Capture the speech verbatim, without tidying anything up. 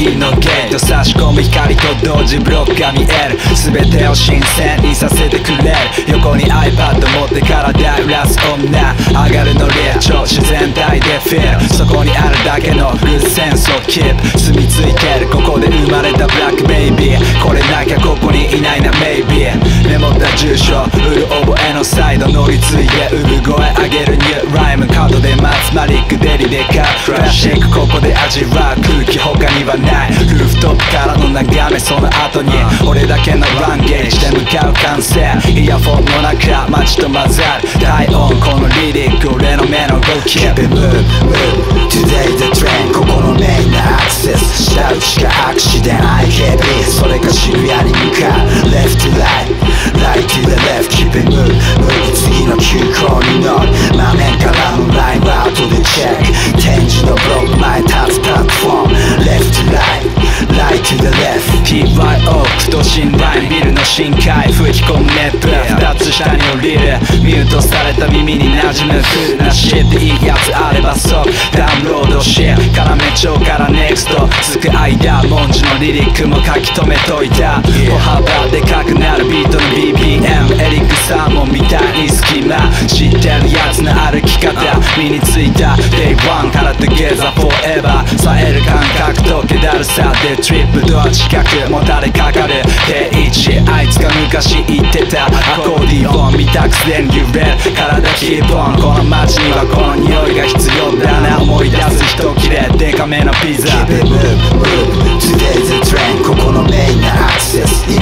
次のゲート差し込む光と同時ブロックが見える全てを新鮮にさせてくれる横に iPad 持って体揺らす女上がるのリア超自然体で Feel そこにあるだけの Good sense of keep 住み着いてるここで生まれたブラックベイビーこれなきゃここにいないな Maybe メモった住所うる覚えのサイド乗り継いで産声上げるニューライム角で待つマリックデリでかクラシックここで味わう空気他にはないルーフトップからの眺めその後に俺だけのランゲージで向かう完成イヤフォンの中街と混ざる体温このリリック俺の目の動き Keep it move move Today the train ここのメインなアクセス下打ちかアクシデン アイケービー それが渋谷に向かう Left to right Right to the left Keep it move move 次の急行に乗る真面からのラインは後でチェック展示のブロック前立つプラットフォーム Left to right Right to the left ピーワイオー 都心ラインビルの深海吹き込む熱風二つ下に降りるミュートされた耳に馴染むクールなシットいいやつあれば即ダウンロードし要町から ネクスト つく間文字のリリックも書き留めといた歩幅でかくなるビートの ビーピーエム エリックサーモンみたいに隙間知ってるやつの歩き方身についた デイワン から Together Forever 冴える感覚と気だるさでトリップドア近くもたれかかる定位置あいつが昔言ってたアコーディオン見たくせに揺れる体キープオンこの街にはこの匂いが必要だな思い出す人きれデカめのピザ Keep it move move Today's the train ここのメインなアクセス今